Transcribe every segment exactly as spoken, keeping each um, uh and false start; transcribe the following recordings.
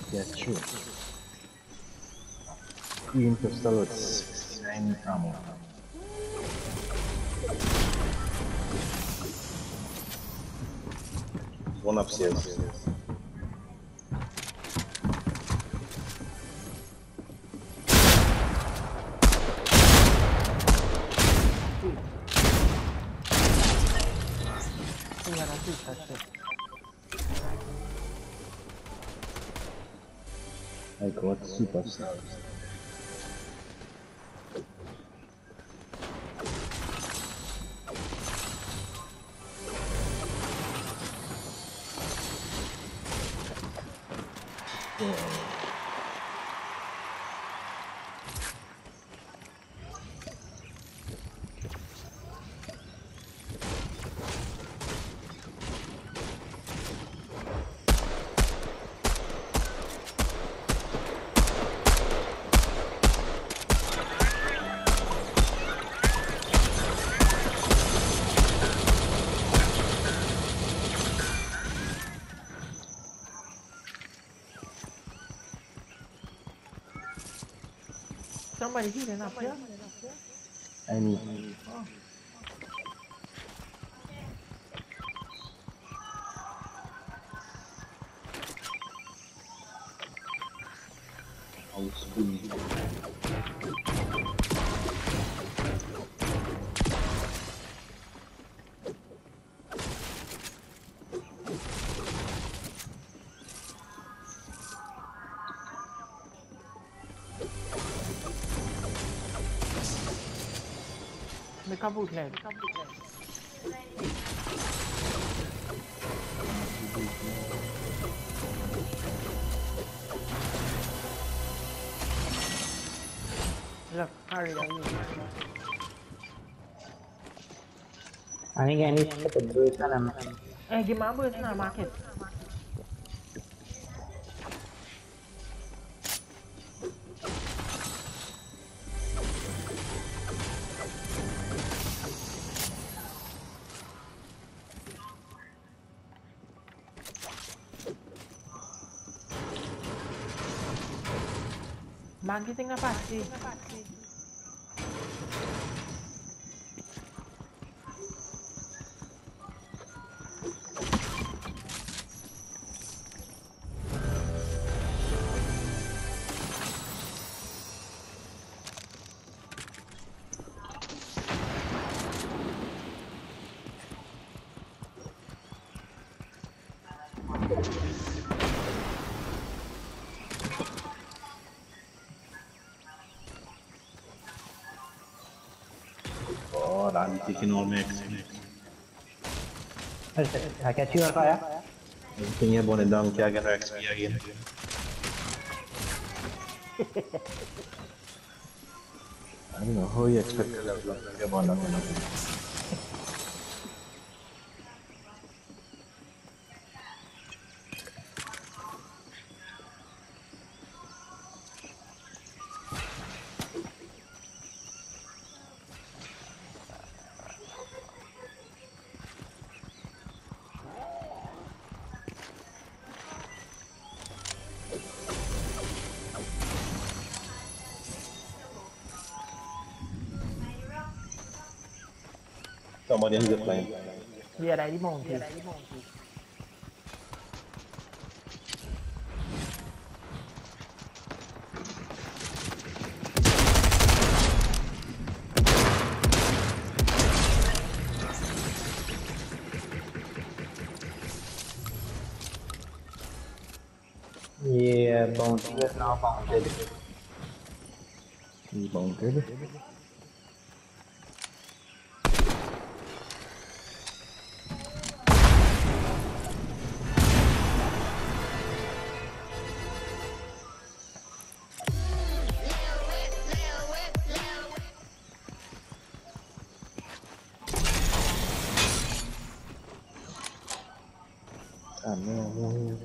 Yeah, true. Green pistol with sixty-nine ammo. One upstairs. Yeah, that's it, that's it. I got superstars. Yeah. Somebody healing up here? I need. Oh. I'll squeeze. Make a bootleg. Look, hurry up. Ani gani sa dito naman. Eh, gimabos na market. Marketing na pasti. God, I'm taking all my X P. I catch you on fire. Everything here burning down, can't get her X P again. I don't know how you expect to level up if you're born up in a Somebody has a plane. Yeah, that is monkey. Yeah, bounty is now bounded. He's bounded. Ah, no, no.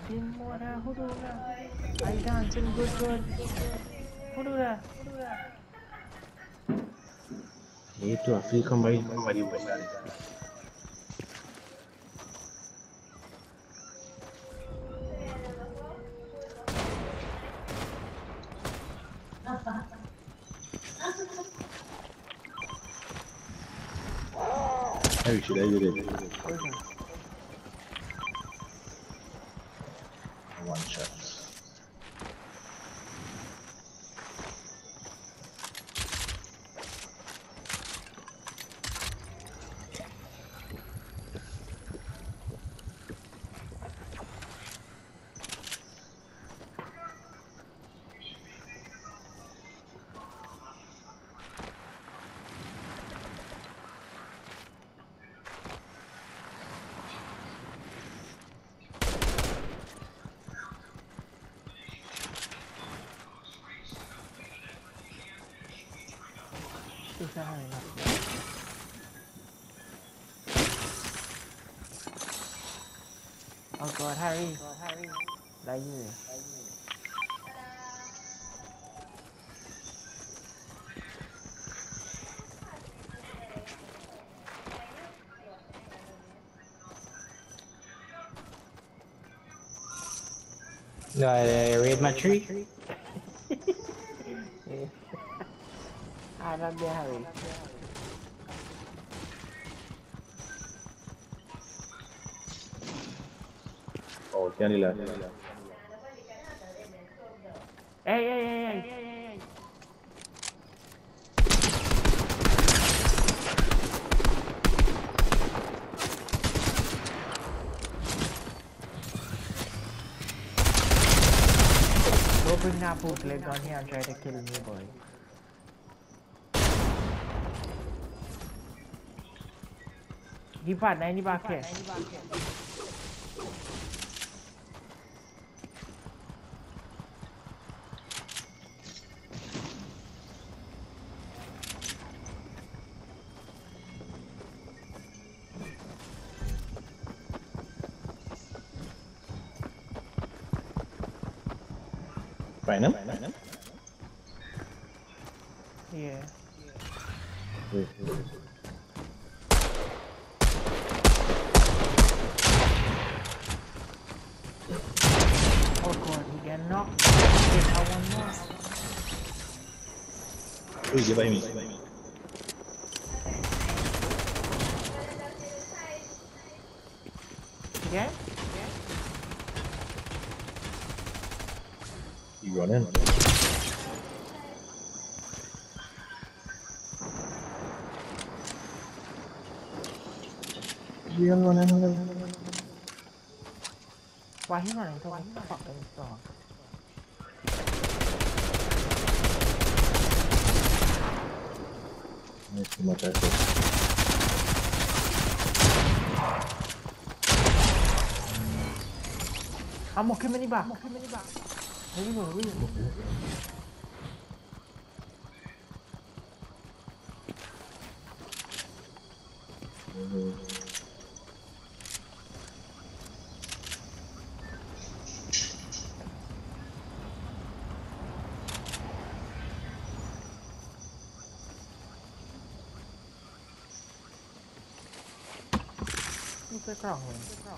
dancing more now. Who do that? Are you dancing good, good? Who do that? Who do that? Itu asli kembali kembali besar. Her şeyler görelim. One shot. Susah enak. Oh god, Harry. Lagi. Uh, raid my tree? I love you, Harry. Oh, tiyan nila. Hey, hey, hey, hey, hey, hey, hey. Don't bring that bootleg on here and try to kill me, boy. Di partner, ini pakai. Final? Yeah. Wait, wait. Oh god, he get knocked. Get out one more. Uy, dia by me. Again? You run in. Dia run in. Why he running so fucking strong? Nice too much effort. I'm okay, many back. Where you going? Where you going? What's the problem?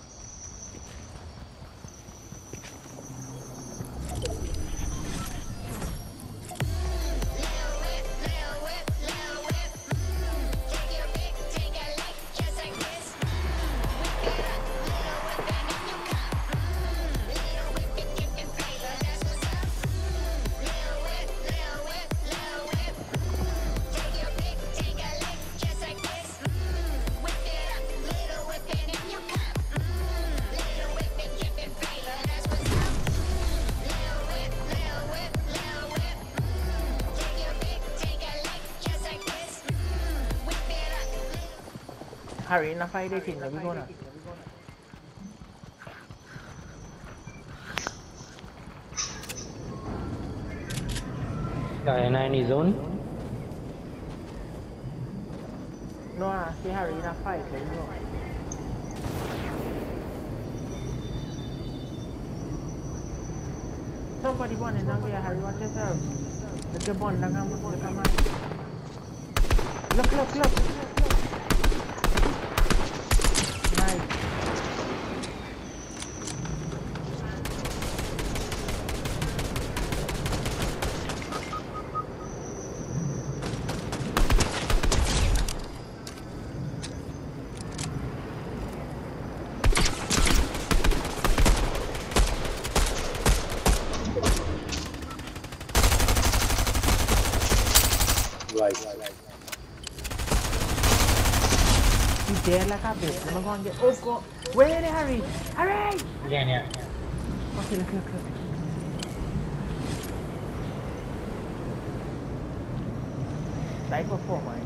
Harry, na fight day team, we go na. Kaya na any zone? No, ah, si Harry na fight, let's go. somebody born in Anglia, Harry, watch yourself. Look your bond, look at look at mine. Look, look, look. Nice. Right. You dare like a bitch. I'm gonna get. Oh god. Where are they, Harry? Harry! Yeah, yeah. Okay, look, look, look. Đấy có phổ mày.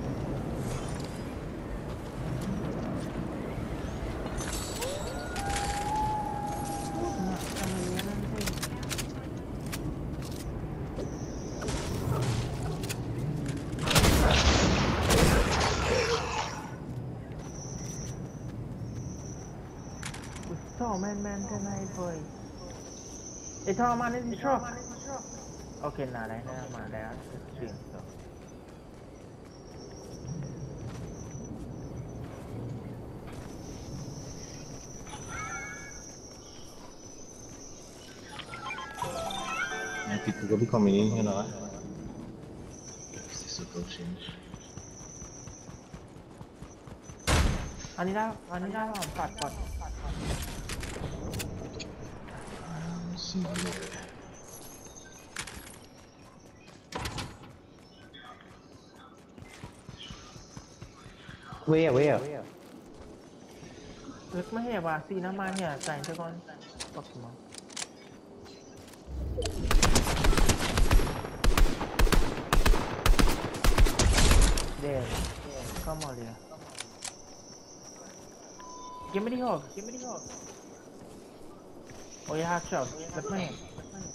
Thỏ men men thế này thôi. Ê thỏ mà lên đi truck. Ok nào đấy nè mà đấy chuyển rồi. Yeah, people will be coming in, you know. This will change. Anh đi ra, anh đi ra vào phạt phạt. See you later. Where, where? Lực mấy hề bà xì năm anh nhỉ, dành cho con bọc mà. There, come on here. Give me the hog, give me the hog. Oh, you have shot, look my hand.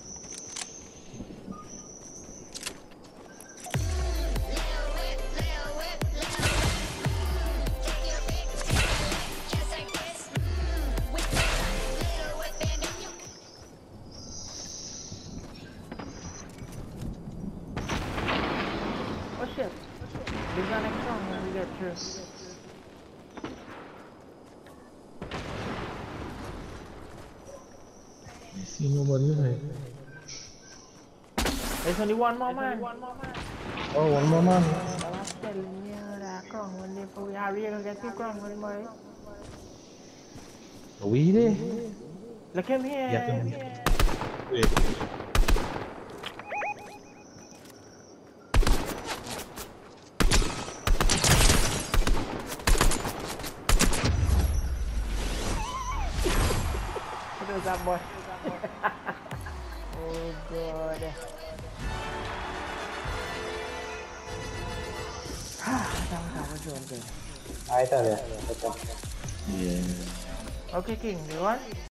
Oh shit, we got next song when we get through. I see nobody there. There's only one more man. Oh, one more man. Đó là cái như là con mình đi phụ Harry cái tiếp con mình mới. Are we there? Look him here. Yeah, come here. Wait. What is that boy? Oh god. Tao tao có dồn kìa. Ai ta rồi? Yeah. Ok King, được rồi.